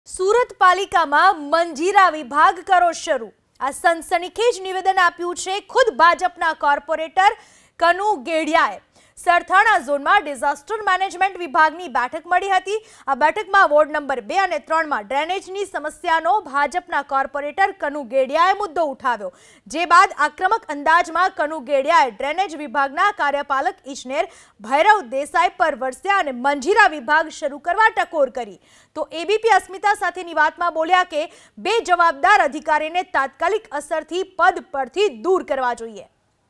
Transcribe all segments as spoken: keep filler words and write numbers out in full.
સુરત પાલિકામાં મંજીરા વિભાગ કરો શરૂ। આ સનસનીખેજ નિવેદન આપ્યું છે ખુદ ભાજપના કોર્પોરેટર કનુ ગેડિયાએ। સરથાણા ઝોનમાં ડિઝાસ્ટર મેનેજમેન્ટ વિભાગની બેઠક મળી હતી। આ બેઠકમાં વોર્ડ નંબર બે અને ત્રણ માં ડ્રેનેજની સમસ્યાનો ભાજપના કોર્પોરેટર કનુ ગેડિયાએ મુદ્દો ઉઠાવ્યો। જે બાદ આક્રમક અંદાજમાં કનુ ગેડિયાએ ડ્રેનેજ વિભાગના કાર્યપાલક ઇજનેર ભૈરવ દેસાઈ પર વરસ્યા અને મંજીરા વિભાગ શરૂ કરવા ટકોર કરી। તો એબીપી અસ્મિતા સાથેની વાતમાં બોલ્યા કે બે જવાબદાર અધિકારીને તાત્કાલિક અસરથી પદ પરથી દૂર કરવા જોઈએ।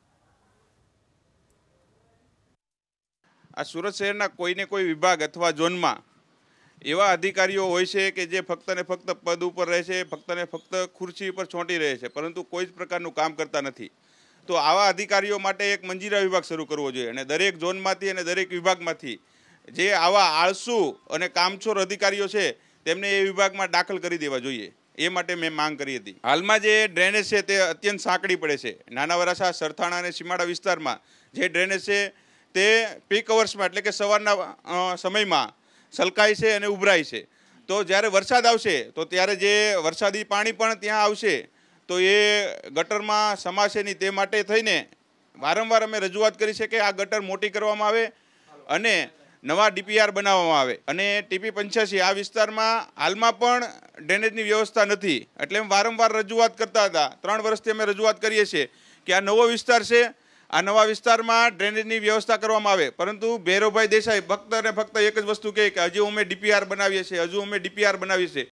આ સુરત શહેરના કોઈને કોઈ વિભાગ અથવા ઝોનમાં એવા અધિકારીઓ હોય છે કે જે ફક્ત ને ફક્ત પદ ઉપર રહે છે, ફક્ત ને ફક્ત ખુરશી પર ચોંટી રહે છે, પરંતુ કોઈ જ પ્રકારનું કામ કરતા નથી। તો આવા અધિકારીઓ માટે એક મંજીરા વિભાગ શરૂ કરવો જોઈએ અને દરેક ઝોનમાંથી અને દરેક વિભાગમાંથી જે આવા આળસુ અને કામચોર અધિકારીઓ છે તેમને એ વિભાગમાં દાખલ કરી દેવા જોઈએ। એ માટે મેં માંગ કરી હતી। હાલમાં જે ડ્રેનેજ છે તે અત્યંત સાંકડી પડે છે। નાના વરાછા, સરથાણા અને સીમાડા વિસ્તારમાં જે ડ્રેનેજ છે તે પીક અવર્સમાં એટલે કે સવારના સમયમાં છલકાય છે અને ઉભરાય છે। તો જ્યારે વરસાદ આવશે તો ત્યારે જે વરસાદી પાણી પણ ત્યાં આવશે તો એ ગટરમાં સમાશે નહીં। તે માટે થઈને વારંવાર અમે રજૂઆત કરી છે કે આ ગટર મોટી કરવામાં આવે અને નવા ડીપીઆર બનાવવામાં આવે। અને ટીપી પંચ્યાસી આ વિસ્તારમાં હાલમાં પણ ડ્રેનેજની વ્યવસ્થા નથી, એટલે અમે વારંવાર રજૂઆત કરતા હતા। ત્રણ વર્ષથી અમે રજૂઆત કરીએ છીએ કે આ નવો વિસ્તાર છે, આ નવા વિસ્તારમાં ડ્રેનેજની વ્યવસ્થા કરવામાં આવે, પરંતુ ભૈરવભાઈ દેસાઈ ફક્ત અને ફક્ત એક જ વસ્તુ કહે કે હજુ અમે ડીપીઆર બનાવીએ છીએ, હજુ અમે ડીપીઆર બનાવીએ છીએ।